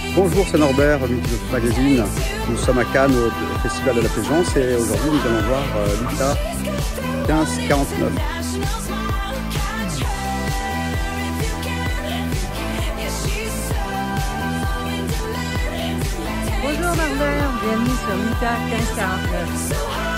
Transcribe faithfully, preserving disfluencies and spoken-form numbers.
Bonjour, c'est Norbert, Multihulls Magazine. Nous sommes à Cannes au, au Festival de la Plaisance et aujourd'hui nous allons voir euh, l'I T A quinze quarante-neuf. Bonjour Norbert, bienvenue sur l'I T A quinze quarante-neuf.